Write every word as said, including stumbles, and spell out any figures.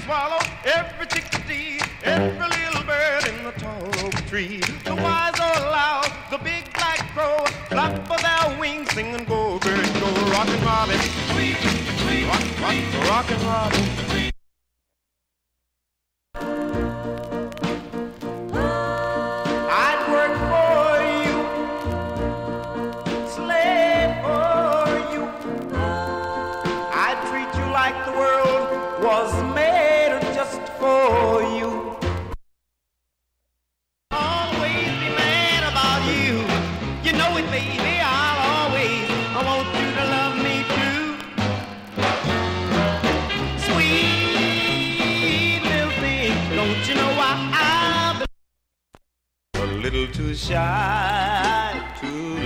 swallow, every chickadee, every little bird in the tall oak tree. The wise old owl, the big black crow, flap for their wings, sing and go, bird, go, rockin' Robin, sweet, sweet, rock, rock, rockin' Robin. I'd work for you, slave for you. I'd treat you like the world was made just for you. Always be mad about you. You know it, baby. I'll always, I want you to love me too. Sweet little thing, don't you know why I've been a little too shy to